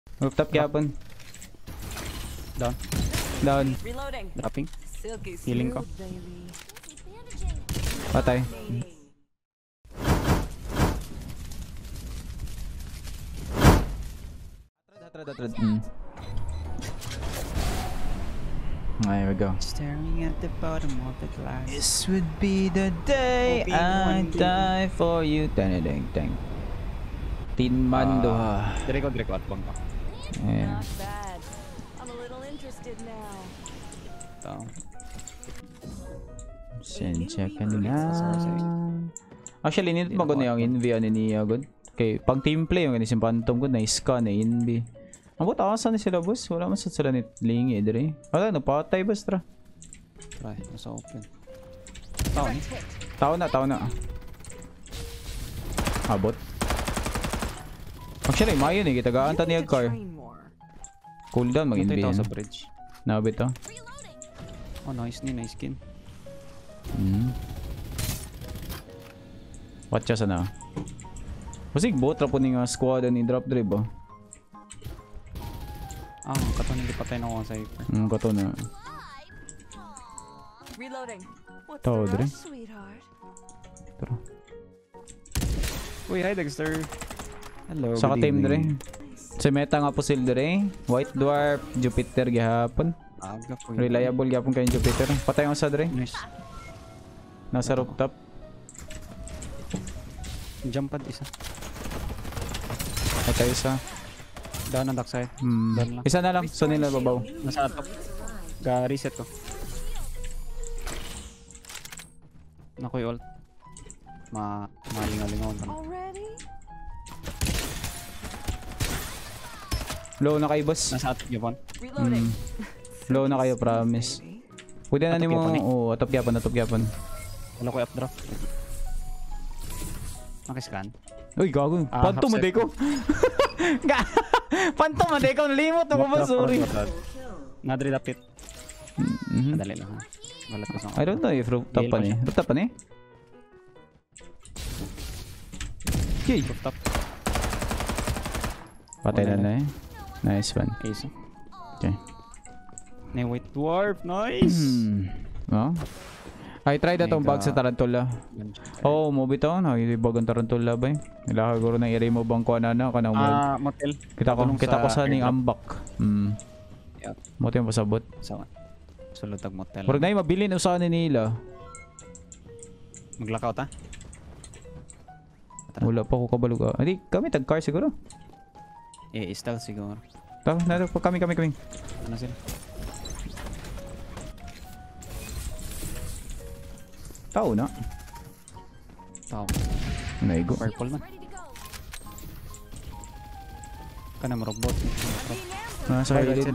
Rooftop gyapon. Down. Down. Dropping. Healing ko. Patay. Atras. There we go. Staring at the bottom of the glass. This would be the day I die for you. Dang. Tin man do ha. Dire ko at bang ko. Yeah. I'm a little interested now. Down. Sensya ka na. Actually, nindot mo ko na yung Envy ano niya good. Okay, pag team play yung ganisin Phantom good na iska na Envy. Ang buta kasan na sila boss. Wala man sa sila ni Lingi dire. Wala, napatay boss tra. Try, nasa open. Tao na. Abot. Actually, mayo ni kita gaan ta niya car. Cooldown mag-Envy. Ito sa bridge. Nabit to. Oh, nice skin. Watcha sana. Basig bot ra po ni nga squad ni drop drive oh. Kato hindi patay na ako sa hyper. Kato na. Reloading. What's Tao, the Dre. rush, sweetheart? Tara. Uy, hi Dexter. Hello. Saka good team evening. dire. Si meta nga po sila dire. White Dwarf, Jupiter gihapon. Aga po. Reliable gihapon kay Jupiter. Patay ang sa dire. Nice. Nasa rooftop. Jump pad isa. Patay isa. Down on backside. Down lang. Isa na lang. So nila babaw. Nasa top. Ga-reset ko. Nakoy ult. Malingalingawan pa na. Already? Low na kayo boss. Nasa atop yapon. Reloading. Low na kayo promise. Pwede na ni mo. Oo, atop yapon. Wala ko updraft. Nakiscan. Uy, gago. Phantom mo ko. Phantom mo ko. Nalimot ako ba? Sorry. Nadri dapit. Madali lang ha. Walat ko sa I don't know if rooftop pa ni. Rooftop pa ni? Yay! rooftop. Patay na eh. Nice one. Ace. Okay. Nay white dwarf. Nice! Oh. I tried atong bag sa Tarantula. Oh, movie to. Nakilibag ang Tarantula ba eh. Ilaka guro na i-remove ang kuha na kanang motel. Kita ko sa ning ambak. Yep. Moto yung pasabot. Sulod tag motel. Pero na mabili na usahan nila. Maglakaw ta? Wala pa ko kabalog. Hindi, kami tag car siguro. Stealth siguro. Tama, kami. Ano sila? Tao na. Tao. Naigo. Purple na. Kana mo robot. Nasa kailid.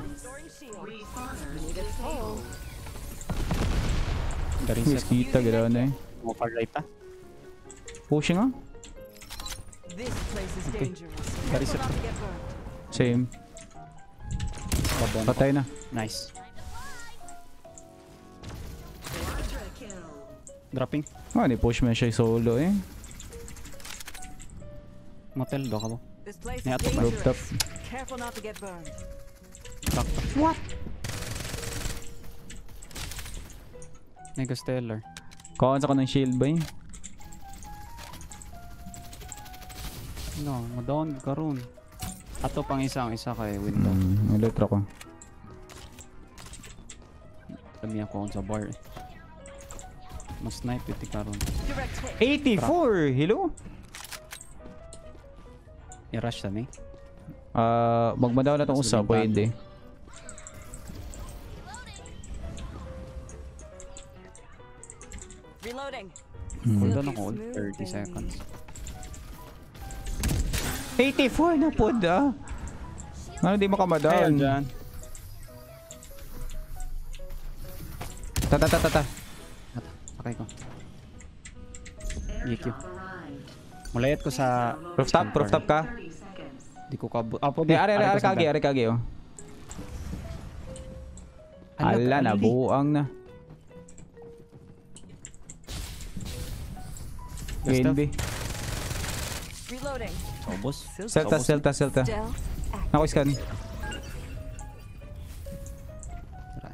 Dari Yes, kita gano'n eh. mo far right ta. Pushing ah. This place is dangerous. Dari set. Not to get burned. Same. Patay na. Nice. Dropping. Ni push man siya solo eh. Motel do ka mo. This place May is atop ba? Rooftop. dangerous. Careful not to get burned. What? Mega stellar. Kawan sa kanang shield ba eh? No, mo-down karon. Ato pang isa kay window. Electro ko. Dami ako sa bar. Mas snipe iti karon. Direct hit. 84! Hello? I-rush ta mi. Magmadaw na tong usa, pwede. Reloading. Cooldown ako 30 seconds. 84 na pod ah. Ano di mo kamadaw? Ayun dyan. Ta. Okay ko. GQ. Mulayat ko sa Rooftop ka? Di ko kabut. Are kage oh. Ala na buang na. Basta. Gain B. Reloading. Obos. Selta. Stealth. Nako-scan. Tara.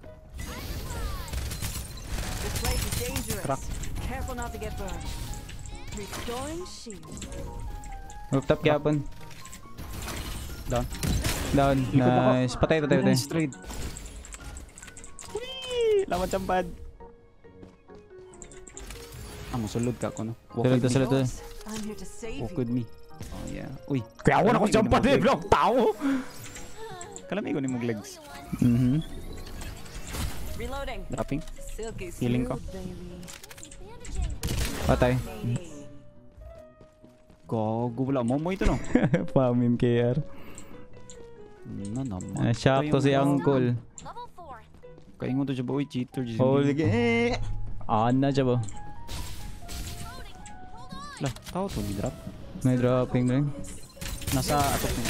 This place is dangerous. Crack. Careful not to get burned. Restoring shield. Rooftop gyapon. Down. Down. Nice. Patay. Nice trade. Whee! Lawan champad. Musulod ka ko no. Sulod to. I'm here to save Walk you. with me. Oh yeah. Uy. Kaya ako na ko champad eh. Block tao. Kalami ko ni mong legs. Reloading. Dropping. Silky Healing ko. smooth, baby. Patay. Gago wala mo ito no. Pamim KR. Na naman. Shock to si Uncle. Kain mo to siya boy. Cheater. Holy g. Na siya ba? Lah, tao to ni drop. May dropping rin. Nasa atop mo.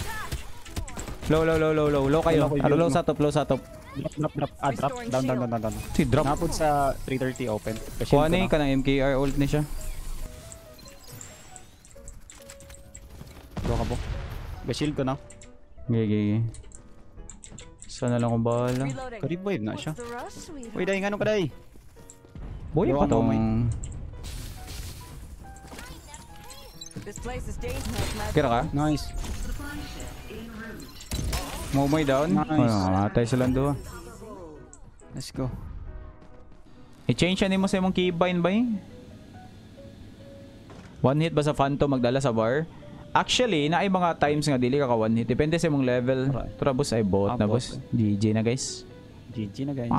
Low kayo. Low sa top. Drop. Drop. Down. Si drop. Napod sa 330 open. Kuha ni ka ng MKR ult ni siya. Go ka po. Shield ko na. Gigi. Sana lang kung bahala. Reloading. Karib wave na siya. What's the rush, sweetheart? Uy, dahi nga nung kaday. Boy Yo, pa tong. This place is dangerous. Kira ka? Nice. Momoy down. Nice. Matay silang doon. Let's go. I-change yan mo sa imong keybind ba eh? One hit ba sa Phantom magdala sa bar? Actually, naay mga times nga dili ka ka one hit. Depende sa imong level. Tara boss ay bot na boss. GG na guys. GG na guys.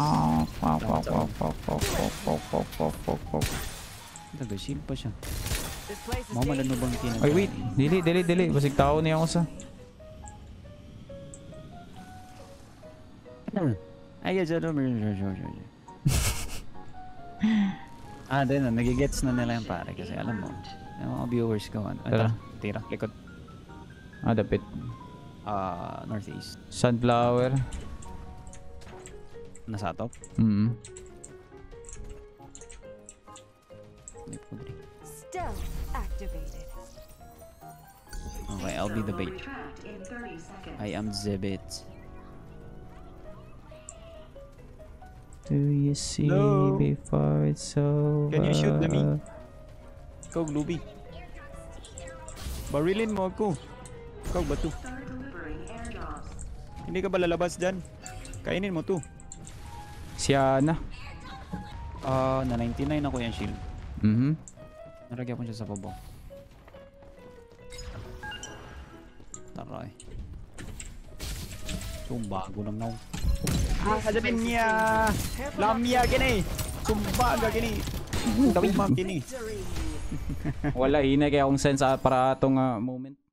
Daga shield pa siya. This place is Mama na dangerous. bang kinag. Ay wait, dili. Basig tao niya ako sa. Ay, gano'n. Then, nagigets na nila yung pare kasi alam mo, yung mga viewers ko, Tara. Tira, likod. Dapit. Northeast. Sunflower. Nasa top. Stealth activated. Okay, I'll be the bait. I am Zebit. Do you see No. before it's over? Can you shoot me? Ikaw, Gluby. Barilin mo ako. Ikaw, bato. Hindi ka ba lalabas dyan? Kainin mo to. Siya na. Na 99 ako yung shield. Naragyan ko siya sa baba. Taray. Bago lang na. Kajatin niya! Lamia gini! Sumbaga gini! Dawima gini! Wala, hinay kaya akong sense para atong moment.